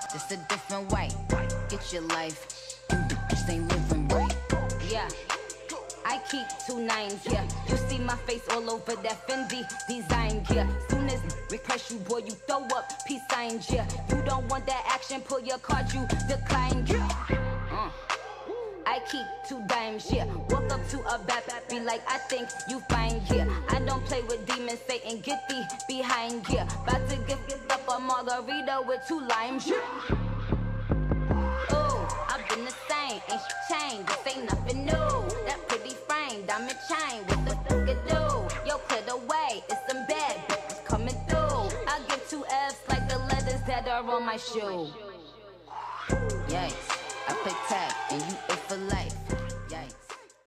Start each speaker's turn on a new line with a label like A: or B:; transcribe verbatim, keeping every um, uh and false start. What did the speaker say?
A: just a different way. Get your life, you the bitch ain't living right. Yeah, I keep two nines, yeah. You see my face all over that Fendi design, yeah. Soon as request you, boy, you throw up peace signs, yeah. You don't want that action, pull your card, you decline, yeah. Uh. I keep two dimes, yeah. Walk up to a bad be like, I think you fine, yeah. I don't play with demons, Satan, get thee behind, yeah. About to give, give up a margarita with two limes, yeah. Ooh, I've been the same, ain't shit changed, this ain't nothing new. That pretty frame, diamond chain, what the fuck it do? Yo, clear the way, it's some bad bitches coming through. I give two F's like the letters that are on my shoe. Yikes, I play tag and you A for life.